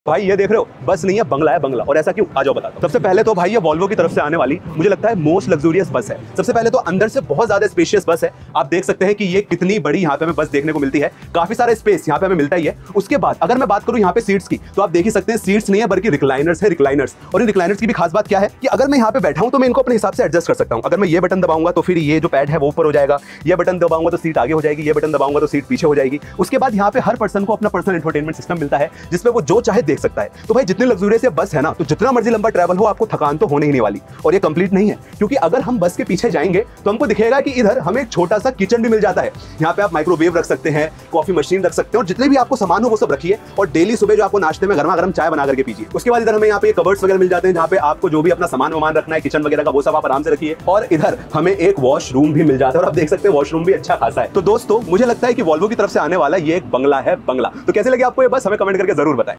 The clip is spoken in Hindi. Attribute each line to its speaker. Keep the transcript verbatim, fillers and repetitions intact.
Speaker 1: भाई ये देख रहे हो, बस नहीं है, बंगला है, बंगला। और ऐसा क्यों? आ जाओ बताता हूं। सबसे पहले तो भाई ये वॉल्वो की तरफ से आने वाली मुझे लगता है मोस्ट लग्जूरियस बस है। सबसे पहले तो अंदर से बहुत ज्यादा स्पेशियस बस है। आप देख सकते हैं कि ये कितनी बड़ी यहाँ पे हमें बस देखने को मिलती है। काफी सारा स्पेस यहाँ पे हमें मिलता ही है। उसके बाद अगर मैं बात करूं यहाँ पे सीट्स की, तो आप देख ही सकते हैं सीट्स नहीं है बल्कि रिक्लाइनर्स है, रिक्लाइनर्स। और इन रिक्लाइनर्स की भी खास बात क्या है कि अगर मैं यहाँ पे बैठा हूं तो मैं इनको अपने हिसाब से एडजस्ट कर सकता हूं। अगर मैं ये बटन दबाऊंगा तो फिर ये जो पैड है वो ऊपर हो जाएगा, ये बटन दबाऊंगा तो सीट आगे हो जाएगी, ये बटन दबाऊंगा तो सीट पीछे हो जाएगी। उसके बाद यहाँ पे हर पर्सन को अपना पर्सनल इंफोटेनमेंट सिस्टम मिलता है जिसमें वो जो चाहे देख सकता है। तो भाई जितनी लग्जूरियस बस है ना, तो जितना मर्जी लंबा ट्रैवल हो आपको थकान तो होने ही नहीं वाली। और ये कंप्लीट नहीं है, क्योंकि अगर हम बस के पीछे जाएंगे तो हमको दिखेगा कि इधर हमें एक छोटा सा किचन भी मिल जाता है। यहाँ पे आप माइक्रोवेव रख सकते हैं, कॉफी मशीन रख सकते हैं, और जितने भी आपको सामान हो वो सब रखिए। और डेली सुबह जो आपको नाश्ते में गर्मा गर्म चाय बना करके पीजिए। उसके बाद इधर हमें यहाँ पे कबर्ड्स वगैरह मिल जाते हैं जहाँ पे आपको जो भी अपना सामान वामान रखना है किचन वगैरह का वो सब आप आराम से रखिए। और इधर हमें एक वॉशरूम भी मिल जाता है, और आप देख सकते हैं वॉशरूम भी अच्छा खासा है। तो दोस्तों मुझे लगता है कि वॉल्वो की तरफ से आने वाला ये एक बंगला है, बंगला। तो कैसे लगे आपको ये बस, हमें कमेंट करके जरूर बताएं।